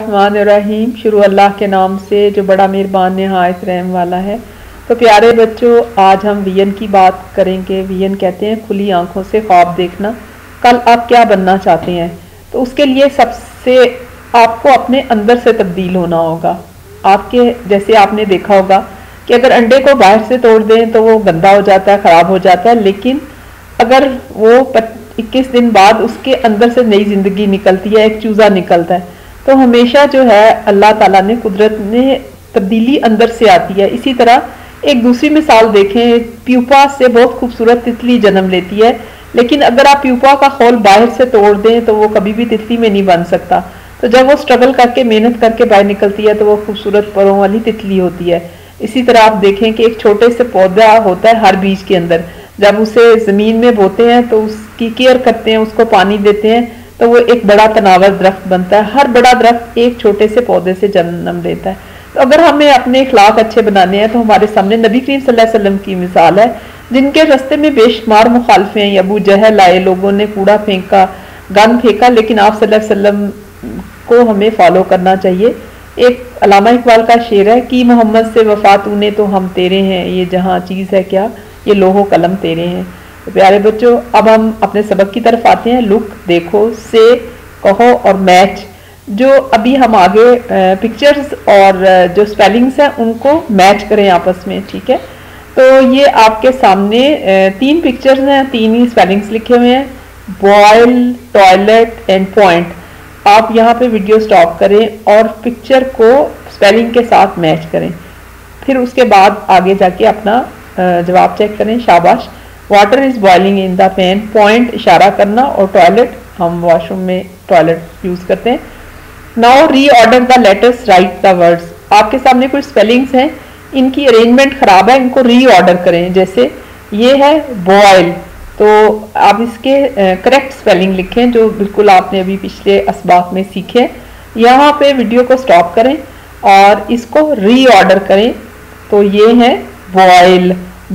बिस्मिल्लाहिर्रहमानिर्रहीम। शुरू अल्लाह के नाम से जो बड़ा मेहरबान निहायत रहम वाला है। तो प्यारे बच्चों, आज हम विजन की बात करेंगे। विजन कहते हैं खुली आंखों से ख्वाब देखना। कल आप क्या बनना चाहते हैं, तो उसके लिए सबसे आपको अपने अंदर से तब्दील होना होगा। आपके जैसे आपने देखा होगा कि अगर अंडे को बाहर से तोड़ दें तो वो गंदा हो जाता है, ख़राब हो जाता है, लेकिन अगर वो 21 दिन बाद उसके अंदर से नई जिंदगी निकलती है, एक चूजा निकलता है। तो हमेशा जो है अल्लाह ताला ने, कुदरत ने तब्दीली अंदर से आती है। इसी तरह एक दूसरी मिसाल देखें, प्यूपा से बहुत खूबसूरत तितली जन्म लेती है, लेकिन अगर आप प्यूपा का खोल बाहर से तोड़ दें तो वो कभी भी तितली में नहीं बन सकता। तो जब वो स्ट्रगल करके, मेहनत करके बाहर निकलती है तो वो खूबसूरत परों वाली तितली होती है। इसी तरह आप देखें कि एक छोटे से पौधा होता है हर बीज के अंदर, जब उसे जमीन में बोते हैं तो उसकी केयर करते हैं, उसको पानी देते हैं, तो वो एक बड़ा तनावर दरख्त बनता है। हर बड़ा दरख्त एक छोटे से पौधे से जन्म लेता है। तो अगर हमें अपने अखलाक अच्छे बनाने हैं तो हमारे सामने नबी करीम सल्लल्लाहु अलैहि वसल्लम की मिसाल है, जिनके रास्ते में बेशुमार मुखालफे हैं। अबू जहल आए, लोगों ने कूड़ा फेंका, गंद फेंका, लेकिन आप सल्लल्लाहु अलैहि वसल्लम को हमें फॉलो करना चाहिए। एक अल्लामा इकबाल का शेर है कि मोहम्मद से वफा तूने तो हम तेरे हैं, ये जहाँ चीज़ है क्या, ये लोहो कलम तेरे हैं। तो प्यारे बच्चों, अब हम अपने सबक की तरफ आते हैं। लुक, देखो, से, कहो और मैच। जो अभी हम आगे पिक्चर्स और जो स्पेलिंग्स हैं उनको मैच करें आपस में, ठीक है। तो ये आपके सामने 3 पिक्चर्स हैं, 3 ही स्पेलिंग्स लिखे हुए हैं, बॉयल, टॉयलेट एंड पॉइंट। आप यहाँ पे वीडियो स्टॉप करें और पिक्चर को स्पेलिंग के साथ मैच करें, फिर उसके बाद आगे जाके अपना जवाब चेक करें। शाबाश। Water is boiling in the pan, point इशारा करना, और टॉयलेट हम वॉशरूम में टॉयलेट यूज करते हैं। Now reorder the letters, write the words. आपके सामने कुछ स्पेलिंग्स हैं, इनकी अरेंजमेंट खराब है, इनको री ऑर्डर करें। जैसे ये है बॉयल, तो आप इसके करेक्ट स्पेलिंग लिखें जो बिल्कुल आपने अभी पिछले असबाक में सीखे। यहाँ पे वीडियो को स्टॉप करें और इसको री ऑर्डर करें। तो ये है बॉयल,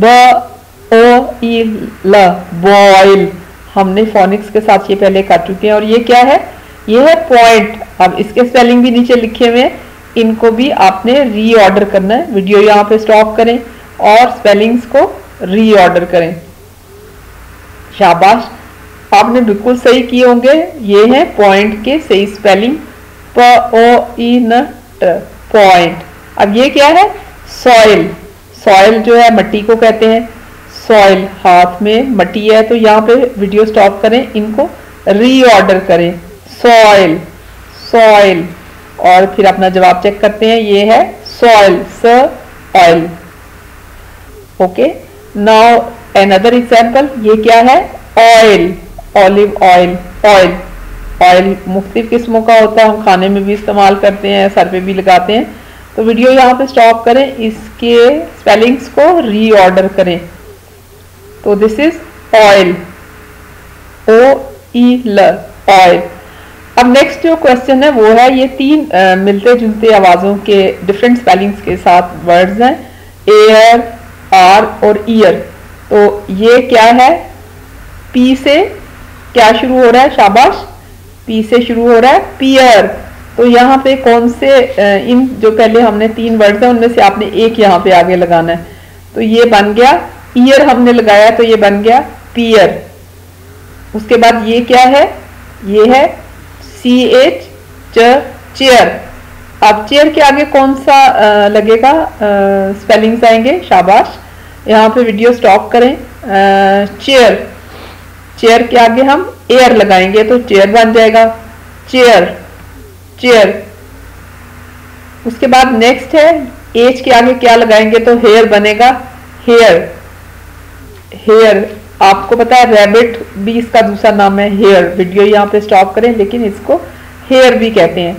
B-O-E-L, बॉयल। हमने फोनिक्स के साथ ये पहले कर चुके हैं। और ये क्या है, ये है पॉइंट। अब इसके स्पेलिंग भी नीचे लिखे हुए हैं, इनको भी आपने री ऑर्डर करना है। वीडियो यहाँ पे स्टॉप करें और स्पेलिंग्स को री ऑर्डर करें। शाबाश, आपने बिल्कुल सही किए होंगे। ये है पॉइंट के सही स्पेलिंग, P-O-E-N-T, पॉइंट। अब ये क्या है, सॉइल। सॉइल जो है मट्टी को कहते हैं, सॉइल हाथ में मट्टी है। तो यहाँ पे वीडियो स्टॉप करें, इनको री ऑर्डर करें, सॉइल, सॉइल, और फिर अपना जवाब चेक करते हैं। ये है soil, oil. Okay, now another example, ये क्या है, oil, olive oil, oil. Oil मुख्तलिफ किस्मों का होता है, हम खाने में भी इस्तेमाल करते हैं, सर पे भी लगाते हैं। तो वीडियो यहाँ पे स्टॉप करें, इसके स्पेलिंग्स को री ऑर्डर करें। तो this is oil, O-E-L, oil. अब नेक्स्ट जो क्वेश्चन है वो है, ये 3 मिलते जुलते आवाजों के डिफरेंट स्पेलिंग्स के साथ वर्ड्स हैं, एयर, आर और ईयर। तो ये क्या है, पी से क्या शुरू हो रहा है, शाबाश, पी से शुरू हो रहा है, पियर। तो यहाँ पे कौन से इन जो पहले हमने 3 वर्ड्स हैं उनमें से आपने एक यहाँ पे आगे लगाना है। तो ये बन गया, ईयर हमने लगाया तो ये बन गया पियर। उसके बाद ये क्या है, ये है CH, चेयर। अब चेयर के आगे कौन सा लगेगा, स्पेलिंग्स आएंगे, शाबाश। यहाँ पे वीडियो स्टॉप करें, चेयर, चेयर के आगे हम एयर लगाएंगे तो चेयर बन जाएगा, चेयर, चेयर। उसके बाद नेक्स्ट है, एज के आगे क्या लगाएंगे तो हेयर बनेगा, हेयर, हेयर। आपको पता है रैबिट भी इसका दूसरा नाम है, हेयर। वीडियो यहाँ पे स्टॉप करें, लेकिन इसको हेयर भी कहते हैं।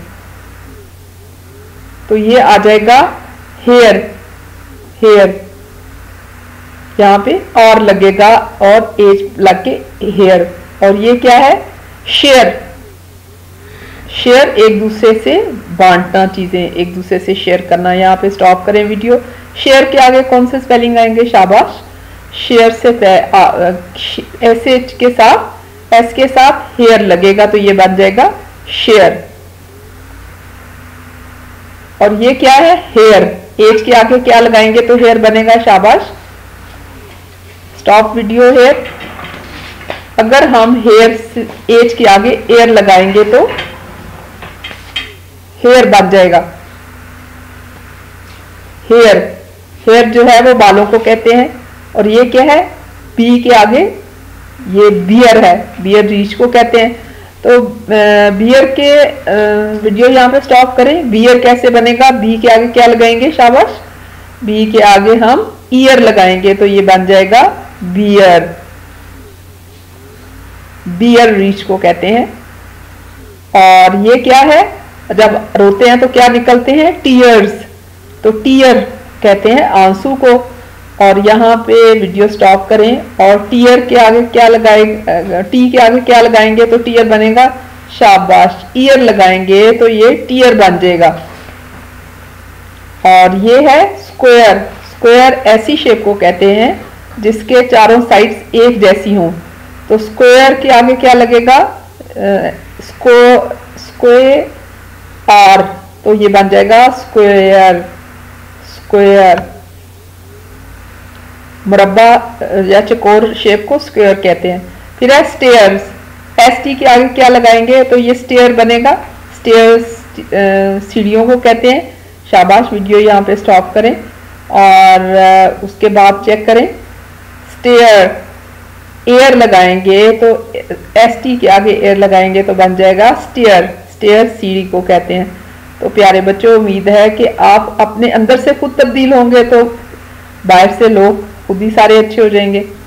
तो ये आ जाएगा हेयर, हेयर, यहाँ पे और लगेगा और एज लग के हेयर। और ये क्या है, शेयर, शेयर एक दूसरे से बांटना, चीजें एक दूसरे से शेयर करना। यहाँ पे स्टॉप करें वीडियो। शेयर के आगे कौन से स्पेलिंग आएंगे, शाबाश, शेयर से SH के साथ, S के साथ हेयर लगेगा तो ये बन जाएगा शेयर। और ये क्या है, हेयर। एज के आगे क्या लगाएंगे तो हेयर बनेगा, शाबाश। Stop video here. अगर हम हेयर एज के आगे एयर लगाएंगे तो हेयर बन जाएगा। हेयर, हेयर जो है वो बालों को कहते हैं। और ये क्या है, बी के आगे ये बियर है, बियर रीच को कहते हैं। तो बियर के वीडियो यहाँ पे स्टॉप करें। बियर कैसे बनेगा, बी के आगे क्या लगाएंगे, शाबाश। बी के आगे हम ईयर लगाएंगे तो ये बन जाएगा बियर। बियर रीच को कहते हैं। और ये क्या है, जब रोते हैं तो क्या निकलते हैं, टीयर्स। तो टीयर कहते हैं आंसू को। और यहाँ पे वीडियो स्टॉप करें और टीयर के आगे क्या लगाएंगे, टी के आगे क्या लगाएंगे तो टीयर बनेगा, शाबाश। ईयर लगाएंगे तो ये टीयर बन जाएगा। और ये है स्क्वायर। स्क्वायर ऐसी शेप को कहते हैं जिसके चारों साइड्स एक जैसी हों। तो स्क्वायर के आगे क्या लगेगा, स्क्वायर, तो ये बन जाएगा स्क्वायर। स्क्वायर, मुरब्बा या चकोर शेप को स्क्वायर कहते हैं। फिर है स्टेयर्स। एस टी के आगे क्या लगाएंगे तो ये स्टेयर बनेगा। स्टेयर्स सीढ़ियों को कहते हैं, शाबाश। वीडियो यहाँ पे स्टॉप करें और उसके बाद चेक करें। स्टेयर, एयर लगाएंगे तो एस टी के आगे एयर लगाएंगे तो बन जाएगा स्टेयर। स्टेयर सीढ़ी को कहते हैं। तो प्यारे बच्चों, उम्मीद है कि आप अपने अंदर से खुद तब्दील होंगे तो बाहर से लोग खुद ही सारे अच्छे हो जाएंगे।